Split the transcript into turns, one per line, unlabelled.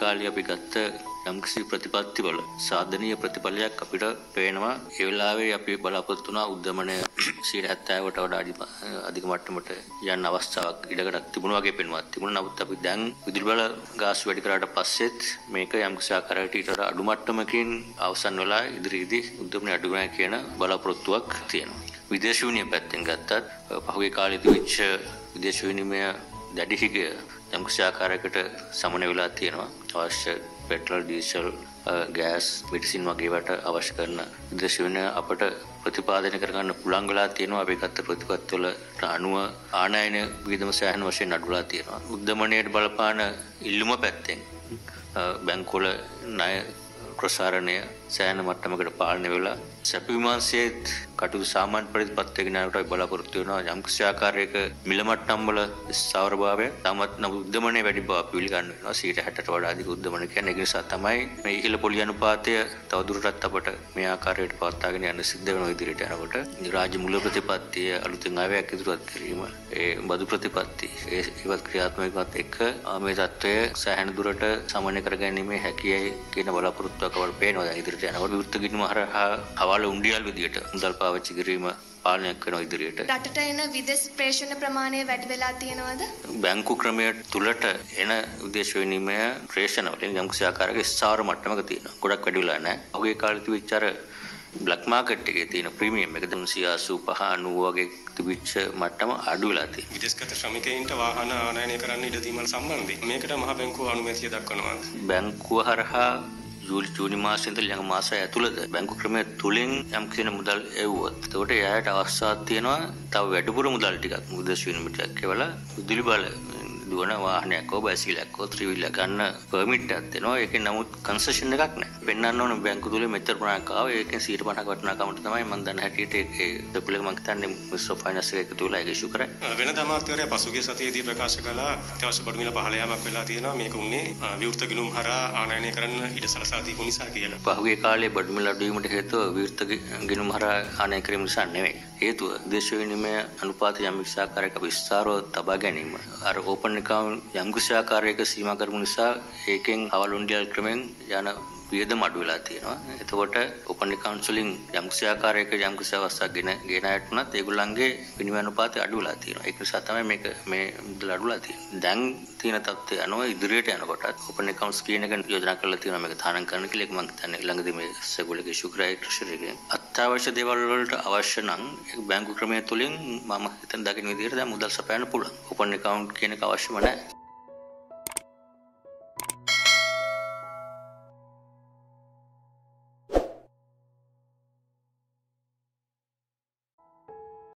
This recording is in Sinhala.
කාලේ අපි ගත්ත යම්කිසි ප්‍රතිපත්තිවල සාධනීය ප්‍රතිඵලයක් අපිට පේනවා. ඒ වෙලාවේ අපි බලාපොරොත්තු වුණා උද්දමනය 70%කට වඩා අධික මට්ටමට යන්න අවස්ථාවක් ඉඩකඩක් තිබුණා වගේ පෙනුමක් තිබුණා. නමුත් අපි දැන් විදුලි බල ගාස් වැඩි කරාට පස්සෙත් මේක යම්කිසි ආකාරයකට ඊට වඩා අඩු මට්ටමකින් අවසන් වෙලා ඉදිරියේදී උද්දමනය අඩු වෙනවා කියන බලාපොරොත්තුවක් තියෙනවා. විදේශ විනිමය පැත්තෙන් ගත්තත් පහුගිය කාලේ තිබිච්ච විදේශ විනිමය දැඩි හිගය යම්කිසි ආකාරයකට සමන වෙලා තියෙනවා. අවශ්‍ය පෙට්‍රල්, ඩීසල්, ගෑස්, මෙඩිසින් වගේ වට අවශ්‍ය කරන විදේශ විනිමය අපට ප්‍රතිපාදනය කරගන්න පුළුවන් වෙලා තියෙනවා. අපි ගත්ත ප්‍රතිපත්තිවල අනුව ආනයන වියදම සෑහෙන වශයෙන් අඩු වෙලා තියෙනවා. උද්දමනයට බලපාන ඉල්ලුම පැත්තෙන් බැංකුවල ණය ප්‍රසාරණය සෑහෙන මට්ටමකට පාලනය වෙලා සැප විමාංශයේත් කටයුතු සාමාන්‍ය පරිදිපත්වගෙන යනකොට බලාපොරොත්තු වෙනවා. යම්කිසි ආකාරයක මිල මට්ටම් වල ස්ථාවරභාවය තමත් උද්දමනයේ වැඩි බව පිළිගන්න වෙනවා. 60ට වඩා අධික උද්දමන කියන්නේ ඒ නිසා තමයි මේ ඉහළ පොලි අනුපාතය තවදුරටත් අපට මේ ආකාරයට පවත්වාගෙන යන්න සිද්ධ වෙනවා. ඉදිරියට යනකොට රාජ්‍ය මුල්‍ය ප්‍රතිපත්තිය අලුතෙන් ආවයක් ඉදිරිපත් කිරීම, ඒ බදු ප්‍රතිපත්ති ඒවත් ක්‍රියාත්මකවත් එක්ක මේ තත්ත්වය සෑහෙන දුරට සමනය කරගැනීමේ හැකියාව කියන බලාපොරොත්තුවක් අපට පේනවා. දැන් ඉදිරියට යනකොට විවෘත ගිණුම හරහා හවාල උණ්ඩියල් විදියට මුදල් පාවිච්චි කිරීම පාලනයක් වෙනවා ඉදිරියට.
රටට එන විදේශ ප්‍රේෂණ ප්‍රමාණය වැඩි වෙලා තියෙනවද?
බැංකු ක්‍රමය තුලට එන විදේශ විනිමය ප්‍රේෂණ වලින් යම්කිසි ආකාරයක ස්ථාවර මට්ටමක තියෙනවා. ගොඩක් වැඩි වෙලා නැහැ. ඔහුගේ කාලේ තිබිච්ච අර බ්ලැක් මාකට් එකේ තියෙන ප්‍රීමියම් එක 385 90 වගේ තිබිච්ච මට්ටම අඩු වෙලා තියෙනවා.
විදේශගත ශ්‍රමිකයින්ට වාහන ආනයනය කරන්න ඉඩ දීම සම්බන්ධයෙන් මේකට මහ බැංකුව අනුමැතිය දක්වනවා.
බැංකුව හරහා ජූනි මාසයේ ඉඳලා ළඟ මාසය ඇතුළත බැංකු ක්‍රමය තුලින් යම් කිසි මුදල් එවුවොත් එතකොට එයාට අවස්ථාවක් තියෙනවා තව වැඩිපුර මුදල් ටිකක් විදේශ විනිමයට කෙවලා විදුලි බල දුවන වාහනයක් හෝ බයිසිකලයක් හෝ ත්‍රිවිලයක් ගන්න පර්මිට් එකක් දෙනවා. ඒකෙන් නමුත් කන්සෙෂන් එකක් නැහැ. පෙන්වන්න ඕන බැංකු තුලේ මෙච්චර ප්‍රමාණයක් ආවා. ඒකෙන් 150ක වටිනාකමට තමයි මම දන්න හැටියට ඒ දෙපළක මම හිතන්නේ මිනිස්සු ෆයිනන්ස් එක එකතු වෙලා ඒක ඉෂු කරා.
වෙනද අමාත්‍යවරයා පසුගිය සතියේදී ප්‍රකාශ කළා අත්‍යවශ්‍ය බඩු මිල පහළ යාමක් වෙලා තියෙනවා. මේක උන්නේ විවෘත ගිණුම් හරහා ආනයනය කරන්න ඉඩ සලසා දීපු නිසා කියලා.
පහුගිය කාලේ බඩු මිල අඩු වීමට හේතුව විවෘත ගිණුම් හරහා ආනයනය කිරීම නිසා නෙවෙයි. හේතුව දේශ විනිමය අනුපාතය යම් ආකාරයක විස්තරව තබා ගැනීම. අර ඕපන් account යම් ආකාරයක සීමා කරමු නිසා ඒකෙන් අවලොන්ඩියල් ක්‍රමෙන් යන වියදම අඩු වෙලා තියෙනවා. එතකොට ඕපන් account වලින් යම් ආකාරයක යම් අවස්ථාවක් ගෙන ආයත් උනත් ඒගොල්ලන්ගේ විනිමය අනුපාතය අඩු වෙලා තියෙනවා. ඒක නිසා තමයි මේ මුදල් අඩු වෙලා තියෙන්නේ. දැන් තියෙන තත්ත්වය අනුව ඉදිරියට යනකොටත් ඕපන් accounts කියන එක යෝජනා කරලා තියෙනවා මේක තානම් කරන්න කියලා. ඒක මම හිතන්නේ ළඟදී මේ සෙගොලගේ ශුක්‍රයි ට්‍රෙෂරි එකෙන් අත්‍යවශ්‍ය දේවල් වලට අවශ්‍ය නම් බැංකු ක්‍රමය තුලින් මම හිතන දකින විදිහට දැන් මුදල් සපයන්න පුළුවන්. ඕපන් account කියන එක අවශ්‍යම නැහැ.